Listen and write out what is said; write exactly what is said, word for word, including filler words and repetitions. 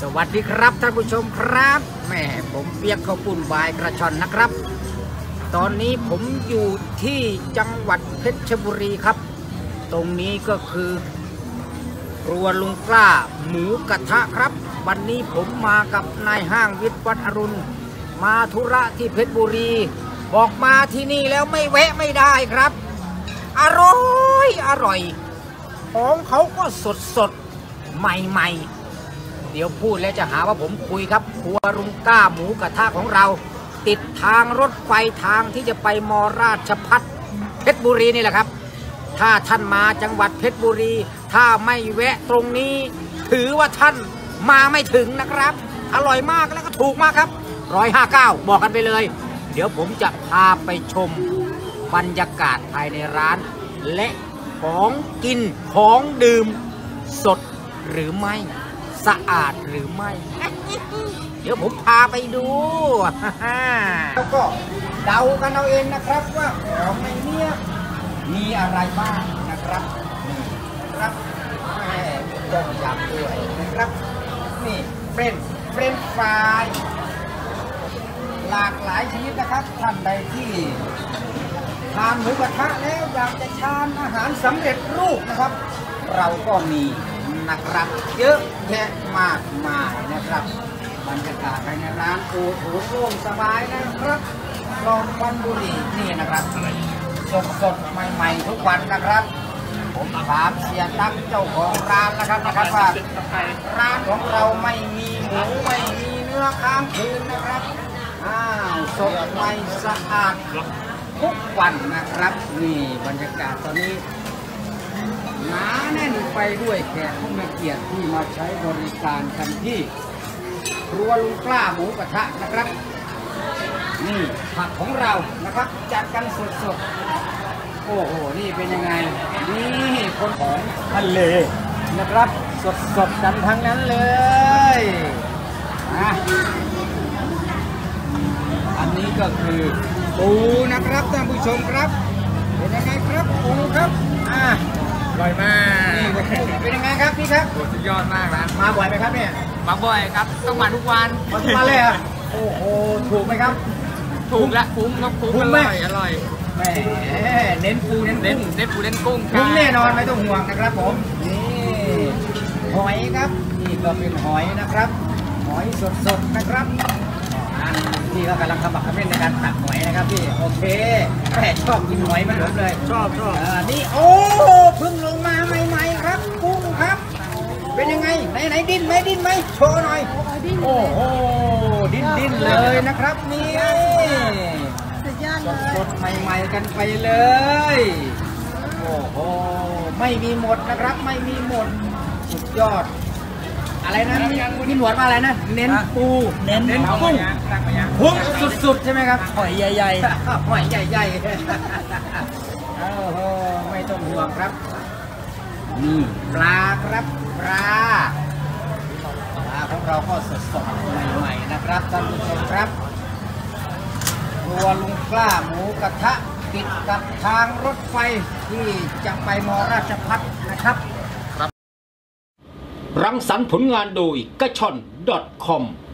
วัสดีครับท่านผู้ชมครับแม่ผมเปียกข้าวปุ้นบายกระชอนนะครับตอนนี้ผมอยู่ที่จังหวัดเพชรบุรีครับตรงนี้ก็คือครัวลุงกล้าหมูกระทะครับวันนี้ผมมากับนายห้างวิทย์วัดอรุณมาธุระที่เพชรบุรีบอกมาที่นี่แล้วไม่แวะไม่ได้ครับอร่อยอร่อยของเขาก็สดสดใหม่ๆเดี๋ยวพูดแล้วจะหาว่าผมคุยครับครัวลุงกล้าหมูกระทะของเราติดทางรถไฟทางที่จะไปมอราชภัฏเพชรบุรีนี่แหละครับถ้าท่านมาจังหวัดเพชรบุรีถ้าไม่แวะตรงนี้ถือว่าท่านมาไม่ถึงนะครับอร่อยมากแล้วก็ถูกมากครับร้อยห้าเก้าบอกกันไปเลยเดี๋ยวผมจะพาไปชมบรรยากาศภายในร้านและของกินของดื่มสดหรือไม่สะอาดหรือไม่ เดี๋ยวผมพาไปดูแล้วก็เดากันเอาเองนะครับว่าของในนี้มีอะไรบ้างนะครับนี่ครับแม่ต้มยำด้วยนะครับนี่เฟรนเฟรนฟรายหลากหลายชนิดนะครับท่านใดที่ทานหมูกระทะแล้วอยากจะทานอาหารสำเร็จรูปนะครับเราก็มีนะครับเยอะแยะมากมายนะครับบรรยากาศภายในร้านโอ้โหโล่งสบายนะครับลองควันบุหรี่นี่นะครับสดสดใหม่ๆทุกวันนะครับผมถามเสียตั้งเจ้าของร้านนะครับนะครับว่าร้านของเราไม่มีหมูไม่มีเนื้อค้างคืนนะครับอ้าวสดใหม่สะอาดทุกวันนะครับนี่บรรยากาศตอนนี้หนาแน่นไปด้วยแขกผู้มีเกียรติที่มาใช้บริการกันที่ครัวลุงกล้าหมูกระทะนะครับนี่ผักของเรานะครับจัดกันสดๆโอ้โหนี่เป็นยังไงนี่คนของทะเลนะครับสดๆกันทั้งนั้นเลยนะอันนี้ก็คือปูนะครับท่านผู้ชมครับเป็นยังไงครับปูครับอ่าอร่อยมากนี่เป็นยังไงครับพี่ครับสุดยอดมากนะมาบ่อยไหมครับเนี่ยมาบ่อยครับต้องมาทุกวันมาทุกวันเลยอ่ะโอ้โหถูกไหมครับถูกละคุ้มครับคุ้มอร่อยอร่อยแหมเน้นปูเน้นเน้นเน้นปูเน้นกุ้งคุ้มแน่นอนไม่ต้องห่วงนะครับผมนี่หอยครับนี่ก็เป็นหอยนะครับหอยสดๆนะครับพี่ก็กำลังขมักเขม้นในการตักหอยนะครับพี่โอเคแม่ชอบกินหอยมันผมเลยชอบชอบนี่โอ้เพิ่งลงมาใหม่ๆครับกุ้งครับเป็นยังไงไหนไหนดิ้นไหมดิ้นไหมโชว์หน่อยโอ้โหดิ้นดิ้นเลยนะครับนี่สดๆใหม่ๆกันไปเลยโอ้โหไม่มีหมดนะครับไม่มีหมดสุดยอดอะไรนะพี่หนวดว่าอะไรนะเน้นปูเน้นกุ้งคุ้มสุดๆใช่ไหมครับหอยใหญ่ๆหอยใหญ่ๆโอ้โหไม่ต้องห่วงครับนี่ปลาครับปลาปลาของเราก็สดๆใหม่ๆนะครับท่านผู้ชมครับครัวลุงกล้าหมูกระทะติดกับทางรถไฟที่จะไปมอราชภัฏนะครับรังสรรค์ผลงานโดยกระชอน ดอท คอม